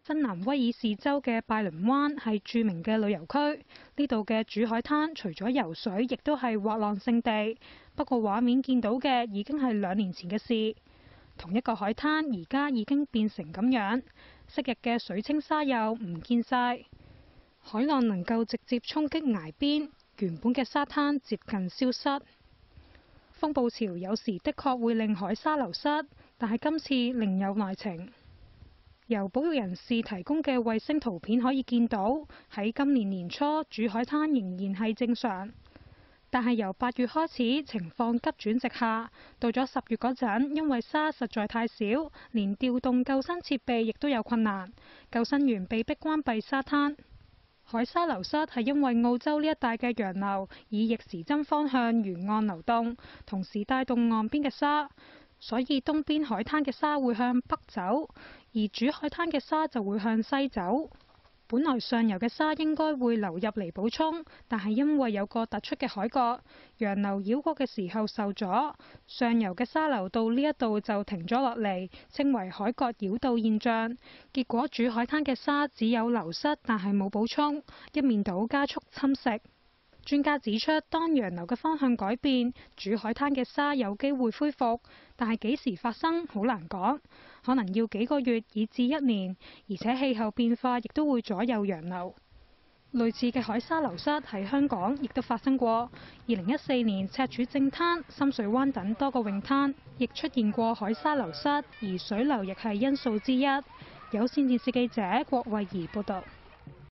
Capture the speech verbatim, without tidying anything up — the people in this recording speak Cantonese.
新南威爾士州嘅拜倫灣係著名嘅旅遊區，呢度嘅主海灘除咗游水，亦都係滑浪勝地。不過畫面見到嘅已經係兩年前嘅事。同一個海灘而家已經變成咁樣，昔日嘅水清沙幼唔見晒，海浪能夠直接衝擊崖邊，原本嘅沙灘接近消失。風暴潮有時的確會令海沙流失，但係今次另有內情。由保育人士提供嘅衛星圖片可以見到，喺今年年初主海灘仍然係正常，但係由八月開始情況急轉直下，到咗十月嗰陣，因為沙實在太少，連調動救生設備亦都有困難，救生員被迫關閉沙灘。海沙流失係因為澳洲呢一帶嘅洋流以逆時針方向沿岸流動，同時帶動岸邊嘅沙，所以東邊海灘嘅沙會向北走，而主海灘嘅沙就會向西走。本來上游嘅沙應該會流入嚟補充，但係因為有個突出嘅海角，洋流繞過嘅時候受阻，上游嘅沙流到呢一度就停咗落嚟，稱為海角繞道現象。結果主海灘嘅沙只有流失，但係冇補充，一面倒加速侵蝕。專家指出，當洋流嘅方向改變，主海灘嘅沙有機會恢復，但係幾時發生好難講，可能要幾個月以至一年，而且氣候變化亦都會左右洋流。類似嘅海沙流失喺香港亦都發生過。二零一四年赤柱正灘、深水灣等多個泳灘亦出現過海沙流失，而水流亦係因素之一。有線電視記者郭慧儀報導。